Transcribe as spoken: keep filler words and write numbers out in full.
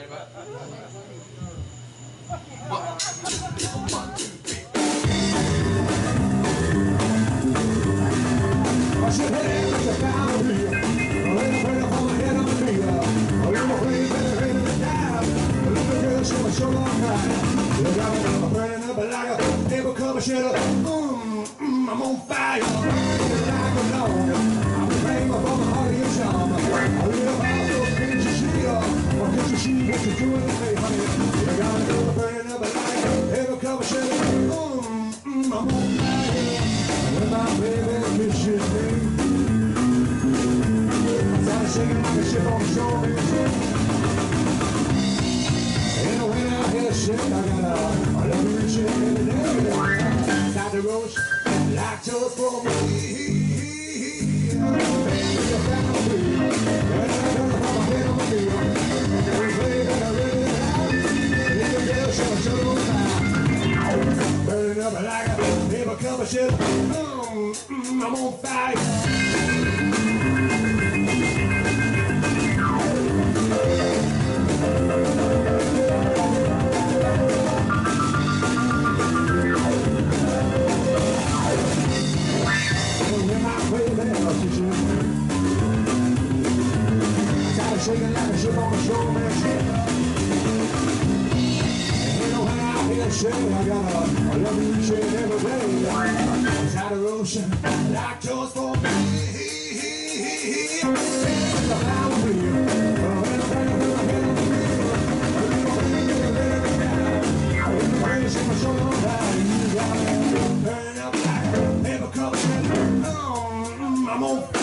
I should have like a pound of beer. A little bit up on my head on the beer. A little way better than the down. A little girl, she was so long time. You got me up, burning up like a table cover shit up. Mmm, mmm, I'm on fire. Burning like a dog. I'm praying for my heart of your charm. A little house, those things you see up. Or can't you see what you're doing to me, honey? You got me up, burning up like a table cover shit up. Mmm, mmm, I'm on fire. When my baby kisses me, I started singing like a ship on the shore, baby. And when I hear shit, I got a, I love you shit every day. Got the roast, like toast for me. Baby, you're found me. When I go to my head on my feet, every play that I really have, little girl, she'll show me. Burning up like a paper cover shit. Mm, mm, I'm on fire. When my baby kisses me, I started shaking like a ship on the shore, man, shit. Shit, I got a, I love you shit every day. Inside the ocean, like yours for me. It's a power of beer. Oh, and I'm burning up my head on the wheel. I'm crazy for so long time. You got me burning up like a paper cup. I'm on